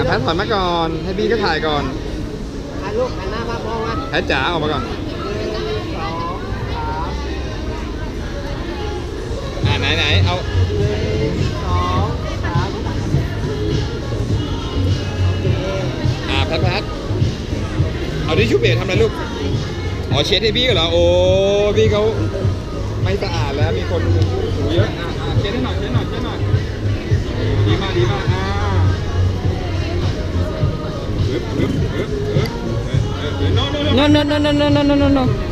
พทถอยมาก่อนให้บี้ก็ถ่ายก่อนถ่ายรูปหันหน้ามามองนะแพทจ๋าออกมาก่อน 1 2 3 ไหนเอา 1 2 3โอเคแพทเอาทิชชู่เปียกทำอะไรลูกอ๋อเช็ดให้บี้เหรอโอ้บี้เขาไม่สะอาดแล้วมีคนถูเยอะเช็ดให้หน่อยดีมาก no